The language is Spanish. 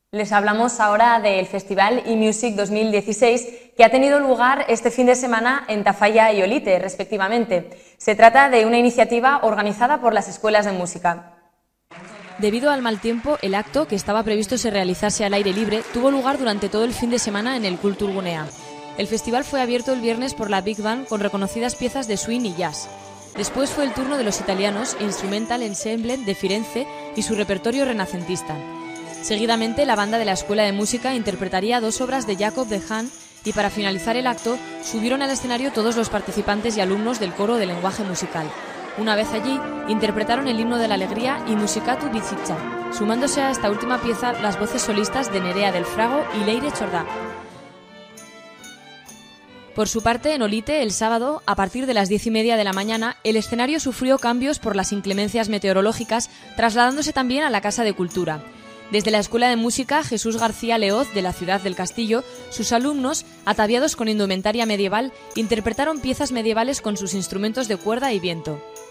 Les hablamos ahora del Festival eMusic 2016 que ha tenido lugar este fin de semana en Tafalla y Olite, respectivamente. Se trata de una iniciativa organizada por las escuelas de música. Debido al mal tiempo, el acto, que estaba previsto se realizase al aire libre, tuvo lugar durante todo el fin de semana en el Kulturgunea. El festival fue abierto el viernes por la Big Band con reconocidas piezas de swing y jazz. Después fue el turno de los italianos Instrumental Ensemble de Firenze y su repertorio renacentista. Seguidamente, la banda de la Escuela de Música interpretaría 2 obras de Jacob de Haan y para finalizar el acto subieron al escenario todos los participantes y alumnos del coro de lenguaje musical. Una vez allí, interpretaron el himno de la alegría y Musicatu Bizitza, sumándose a esta última pieza las voces solistas de Nerea del Frago y Leire Chordá. Por su parte, en Olite, el sábado, a partir de las 10:30 de la mañana, el escenario sufrió cambios por las inclemencias meteorológicas, trasladándose también a la Casa de Cultura. Desde la Escuela de Música Jesús García Leoz, de la ciudad del Castillo, sus alumnos, ataviados con indumentaria medieval, interpretaron piezas medievales con sus instrumentos de cuerda y viento.